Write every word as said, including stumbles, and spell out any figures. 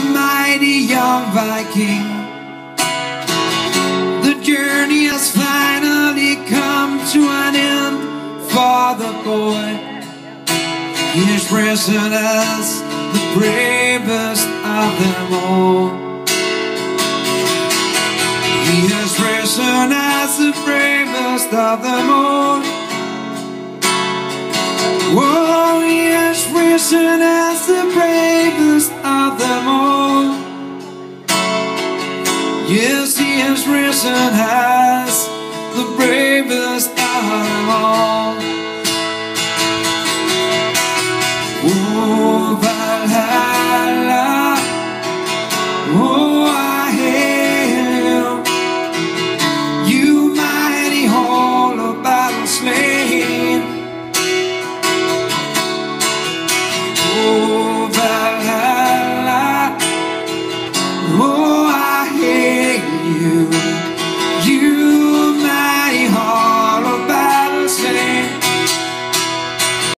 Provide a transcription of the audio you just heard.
mighty young Viking. The journey has finally come to an end for the boy. He is risen as the bravest of them all. He has risen as the bravest of them all. Oh, he has risen as the bravest of them all. Yes, he has risen as the bravest